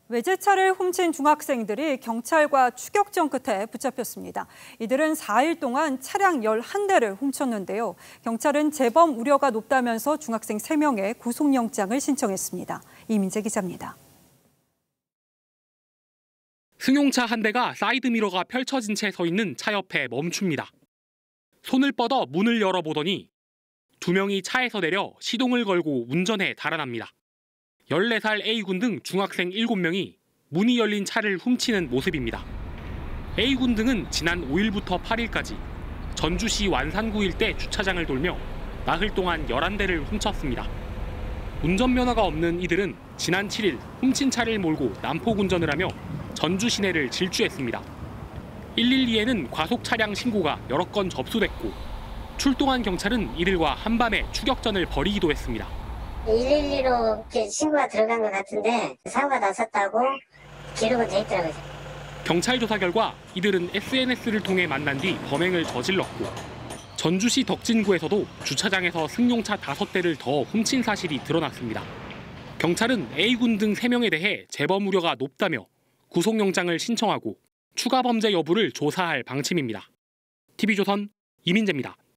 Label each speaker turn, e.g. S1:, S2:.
S1: 외제차를 훔친 중학생들이 경찰과 추격전 끝에 붙잡혔습니다. 이들은 4일 동안 차량 11대를 훔쳤는데요. 경찰은 재범 우려가 높다면서 중학생 3명의 구속영장을 신청했습니다. 이민재 기자입니다.
S2: 승용차 한 대가 사이드미러가 펼쳐진 채 서 있는 차 옆에 멈춥니다. 손을 뻗어 문을 열어보더니 2명이 차에서 내려 시동을 걸고 운전해 달아납니다. 14살 A군 등 중학생 7명이 문이 열린 차를 훔치는 모습입니다. A군 등은 지난 5일부터 8일까지 전주시 완산구 일대 주차장을 돌며 나흘 동안 11대를 훔쳤습니다. 운전면허가 없는 이들은 지난 7일 훔친 차를 몰고 난폭 운전을 하며 전주 시내를 질주했습니다. 112에는 과속 차량 신고가 여러 건 접수됐고 출동한 경찰은 이들과 한밤에 추격전을 벌이기도 했습니다.
S3: 112로 신고가 들어간 것 같은데 사고가 났었다고 기록은 돼 있더라고요.
S2: 경찰 조사 결과 이들은 SNS를 통해 만난 뒤 범행을 저질렀고 전주시 덕진구에서도 주차장에서 승용차 5대를 더 훔친 사실이 드러났습니다. 경찰은 A군 등 3명에 대해 재범 우려가 높다며 구속영장을 신청하고 추가 범죄 여부를 조사할 방침입니다. TV조선 이민재입니다.